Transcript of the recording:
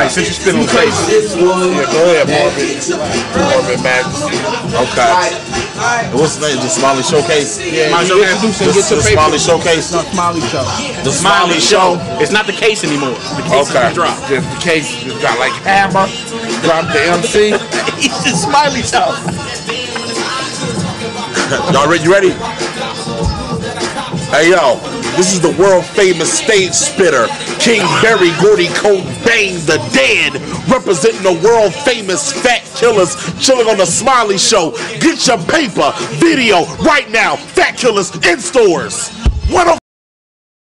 Alright, since you spit on the case. Yeah, go ahead, Marvin Majesty. Okay. What's the name? The Smiley Showcase? Yeah, the Smiley Showcase? No, Smiley Show. The Smiley Show. It's not the case anymore. The case is dropped. Just the case just got like hammer. Drop the MC. It's the Smiley Show. Y'all ready? You ready? Hey yo, this is the world famous stage spitter, King Barry Gordy Cobain the Dead, representing the world famous Fat Killaz, chilling on the Smiley Show. Get your paper, video right now. Fat Killaz in stores.